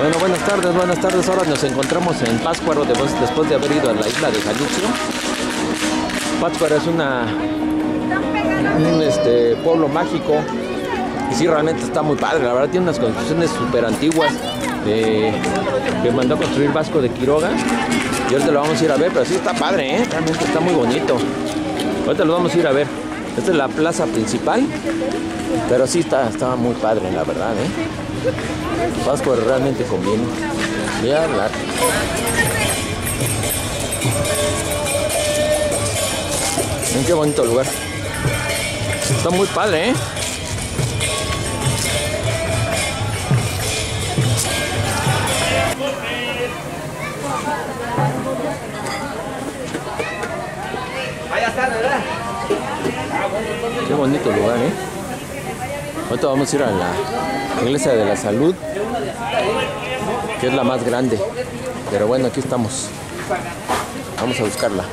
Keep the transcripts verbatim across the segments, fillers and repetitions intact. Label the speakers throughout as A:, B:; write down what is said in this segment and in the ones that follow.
A: Bueno, buenas tardes, buenas tardes. Ahora nos encontramos en Pátzcuaro después, después de haber ido a la isla de Jalisco. Pátzcuaro es una, un este, pueblo mágico y sí, realmente está muy padre. La verdad tiene unas construcciones súper antiguas eh, que mandó a construir Vasco de Quiroga. Y ahorita lo vamos a ir a ver, pero sí está padre, ¿eh? Realmente está muy bonito. Ahorita lo vamos a ir a ver. Esta es la plaza principal, pero sí está, está muy padre, la verdad, ¿eh? Pátzcuaro realmente conviene. Ya la... Miren qué bonito lugar. Está muy padre, ¿eh? Qué bonito lugar, ¿eh? Ahorita vamos a ir a la Iglesia de la Salud, que es la más grande. Pero bueno, aquí estamos. Vamos a buscarla.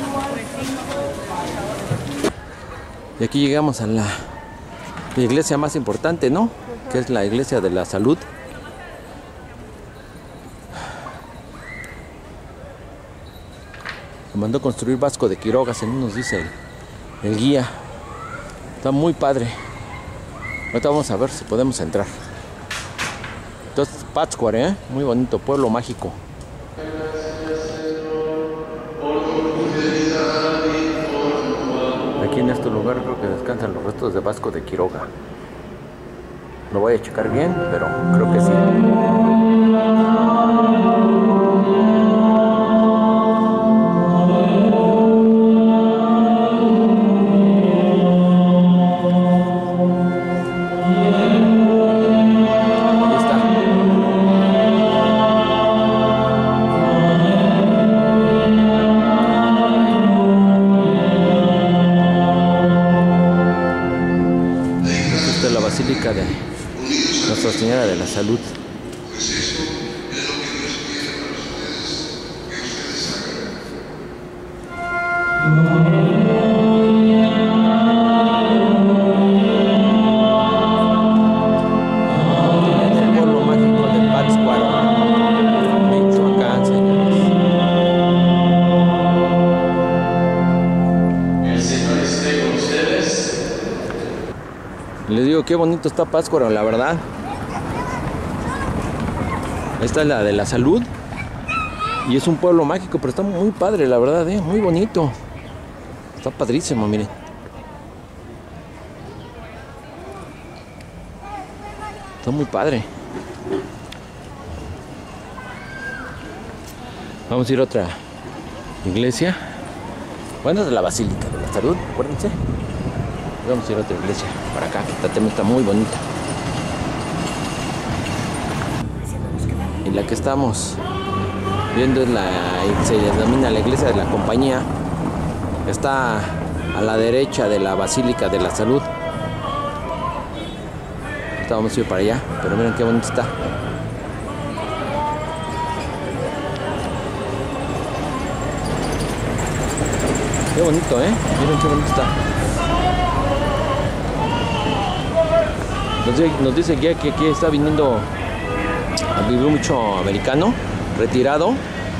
A: Y aquí llegamos a la iglesia más importante, ¿no? Que es la Iglesia de la Salud. Lo mandó construir Vasco de Quiroga, según nos dice el, el guía. Está muy padre. Ahorita vamos a ver si podemos entrar. Entonces, Pátzcuaro, ¿eh? Muy bonito, pueblo mágico. Aquí en este lugar creo que descansan los restos de Vasco de Quiroga. Lo voy a checar bien, pero creo que sí. Basílica de Nuestra Señora de la Salud.
B: Pues eso es lo que Dios quiere para ustedes, que ustedes
A: hagan. El pueblo mágico de Pátzcuaro, Michoacán, señores.
B: El Señor esté con ustedes.
A: Les digo, qué bonito está Pátzcuaro, la verdad. Esta es la de la Salud. Y es un pueblo mágico, pero está muy padre, la verdad, ¿eh? Muy bonito. Está padrísimo, miren. Está muy padre. Vamos a ir a otra iglesia. Bueno, es de la Basílica de la Salud, acuérdense. Vamos a ir a otra iglesia para acá, que esta tema está muy bonita. Y la que estamos viendo es la, se denomina la Iglesia de la Compañía. Está a la derecha de la Basílica de la Salud. Ahorita vamos a ir para allá, pero miren qué bonito está. Qué bonito, ¿eh? Miren qué bonito está. Nos dice que aquí está viniendo a vivir mucho americano retirado.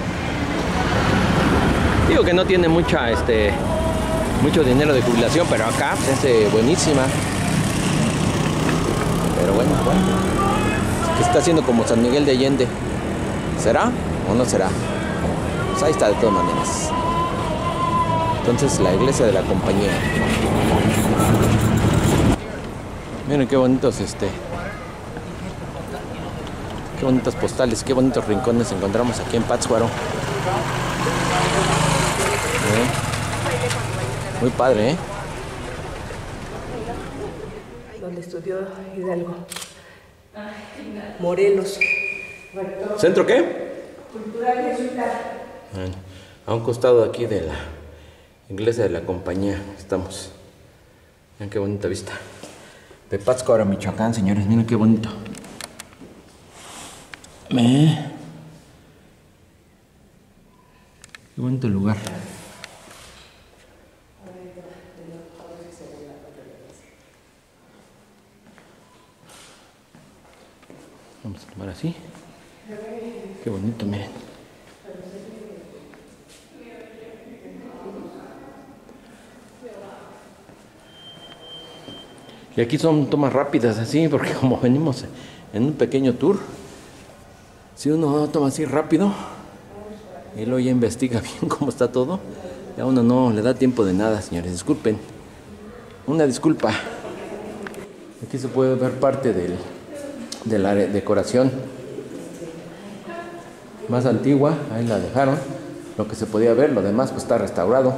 A: Digo que no tiene mucha este mucho dinero de jubilación, pero acá es eh, buenísima. Pero bueno, bueno. Que está haciendo como San Miguel de Allende. ¿Será o no será? Pues ahí está de todas maneras. Entonces, la Iglesia de la Compañía. Miren qué bonitos este. Qué bonitas postales, qué bonitos rincones encontramos aquí en Pátzcuaro. ¿Eh? Muy padre, ¿eh?
C: Donde estudió Hidalgo. Morelos.
A: ¿Centro qué?
C: Cultural jesuita.
A: Bueno, a un costado aquí de la Iglesia de la Compañía estamos. Miren qué bonita vista. De Pátzcuaro, Michoacán, señores, miren qué bonito. ¿Eh? Qué bonito lugar. Vamos a tomar así. Qué bonito, miren. Y aquí son tomas rápidas así, porque como venimos en un pequeño tour, si uno toma así rápido y luego ya investiga bien cómo está todo, ya uno no le da tiempo de nada, señores. Disculpen. Una disculpa. Aquí se puede ver parte del, de la decoración más antigua. Ahí la dejaron. Lo que se podía ver, lo demás pues está restaurado.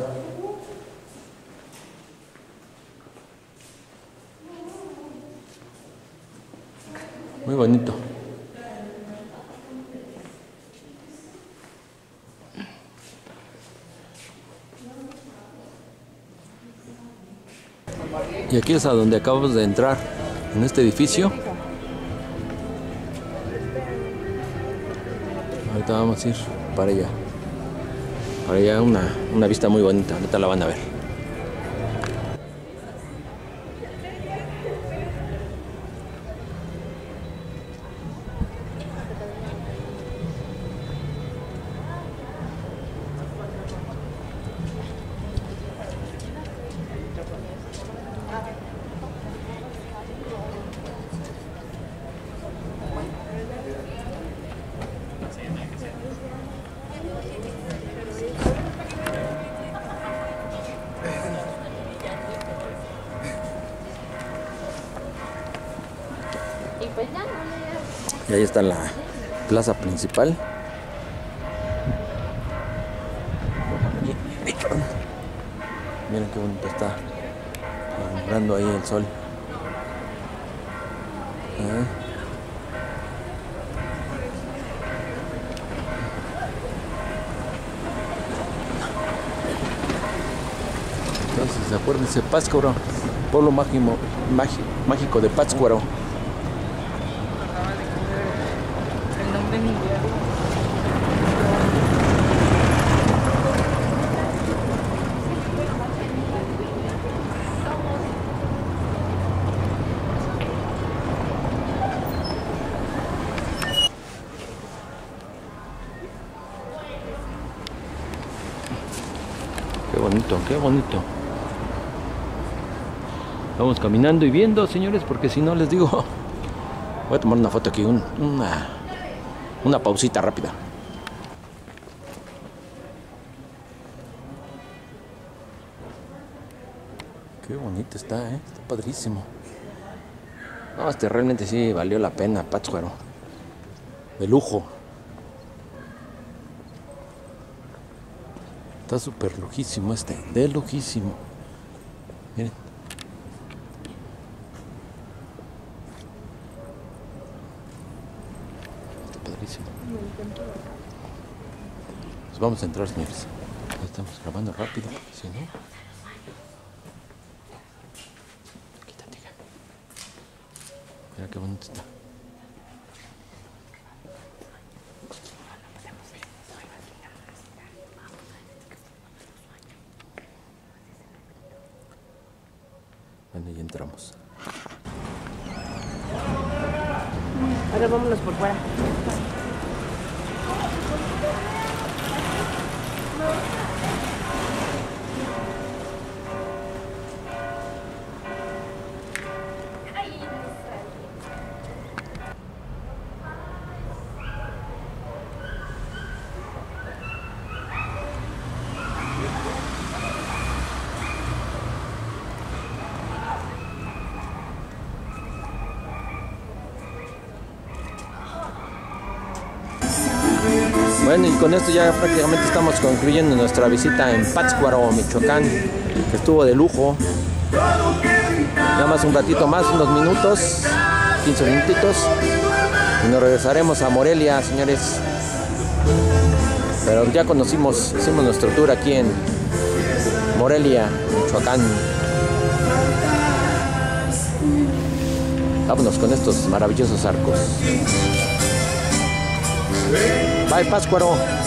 A: Muy bonito. Y aquí es a donde acabamos de entrar, en este edificio. Ahorita vamos a ir para allá. Para allá una, una vista muy bonita, ahorita la van a ver. Y ahí está la plaza principal. Miren qué bonito está alumbrando ahí el sol. ¿Eh? Entonces, acuérdense, Pátzcuaro, pueblo mágico, mágico, mágico de Pátzcuaro. Qué bonito, qué bonito. Vamos caminando y viendo, señores, porque si no les digo, voy a tomar una foto aquí, un, una, una pausita rápida. Qué bonito está, ¿eh? Está padrísimo. No, este realmente sí valió la pena, Pátzcuaro. De lujo. Está súper lujísimo este, de lujísimo. Miren. Está padrísimo. Pues vamos a entrar, señores. Ya estamos grabando rápido, porque si no... Quítate. Mira qué bonito está. Bueno, y entramos.
C: Ahora vámonos por fuera.
A: Bueno, y con esto ya prácticamente estamos concluyendo nuestra visita en Pátzcuaro, Michoacán, que estuvo de lujo. Nada más un ratito más, unos minutos, quince minutitos, y nos regresaremos a Morelia, señores. Pero ya conocimos, hicimos nuestro tour aquí en Morelia, Michoacán. Vámonos con estos maravillosos arcos. Bye, Pátzcuaro.